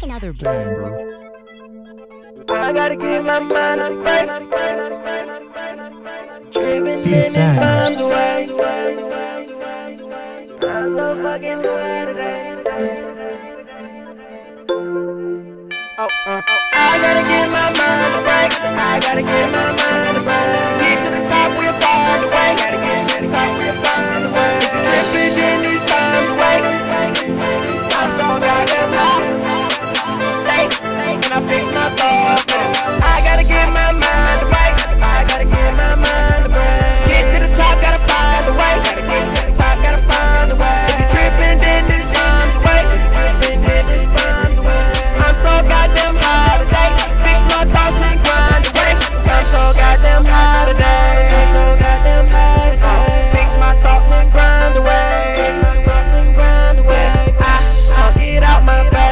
another banger. I gotta get my mind right. Tripping in his bombs away. I'm so fucking high today. I gotta get my mind right. I gotta get my mind right. Get to the top real far away. Gotta get to the top real far away. Tripping in these bombs away. I'm so goddamn high. And I fix my thoughts. I gotta get my mind right. I gotta get my mind right. Get to the top, gotta find a way. Gotta get to the top, gotta find a way. If you trippin', then this bombs away. If you trippin', then this bombs away. I'm so goddamn high today. Fix my thoughts and grind away. I'm so goddamn high today. I'm so goddamn high today. Fix my thoughts and grind away. Fix my thoughts and grind away. I'll get out my face.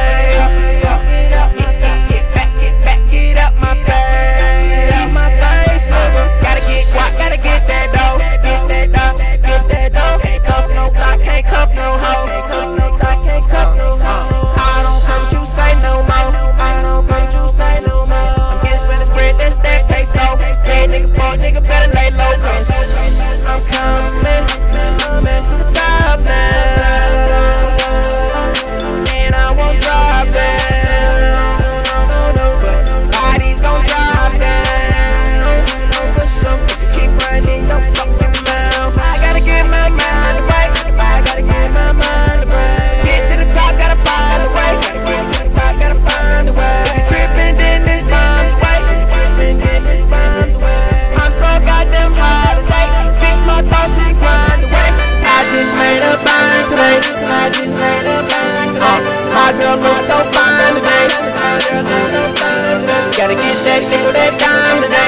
My girl looks so fine today. My girl looks so fine today. Gotta get that nigga that dime today.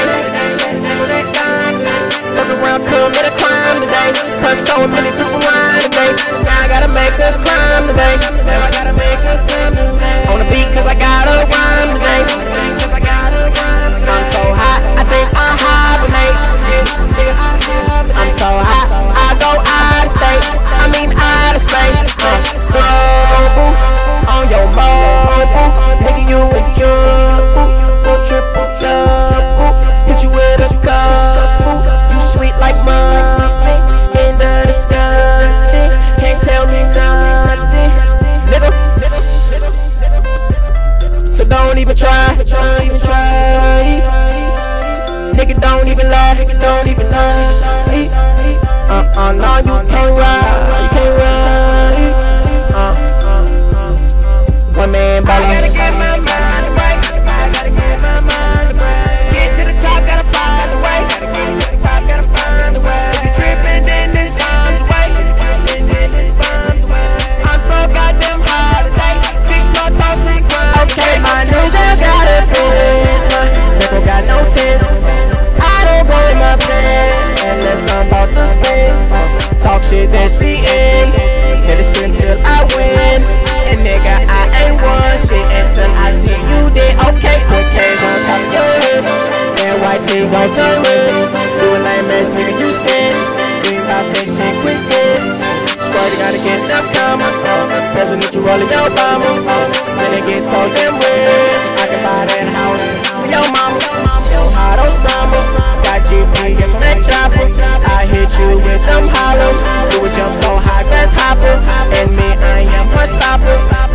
Look around, commit a crime today. Cause so many people lying today. Now I gotta make a crime today. Now I gotta make a crime today. On the beat cause I gotta rhyme today. I'm so hot, I think I hibernate. I'm so hot, I go out of state. I mean out of space. Global. On your mobile, nigga, you a jump, triple double, hit you with a couple, you sweet like muffin, in the discussion, can't tell me nothing, nigga, so don't even try, nigga, don't even lie, no, you can't ride, one man ballin'. I gotta get my mind right. I gotta get my mind right. Get to the top, gotta find a way. Gotta get to the top, gotta find a way. If you trippin', then this bombs away. If you trippin', then this bombs away. I'm so goddamn high today. Fix my thoughts and grind. Okay, my nigga got a biz. My nigga got no tits. I don't go in my place unless I'm about to spin. Talk shit, that's the end. Let it spin till I win. And nigga, I ain't one shit until I see you dead. Okay, put chains on top of your head. That white tee gon' turn red. Do a lame ass nigga, you scared. We about that shit, quit shit. Squirty gotta get enough commas. President Rolling Obama. When it get so damn rich, I can buy that house for your mama. Yo, hot Osama. Got GPS on that chopper. I hit you with them hollows. Do a jump so high, fast hoppers. And me, I am one stopper.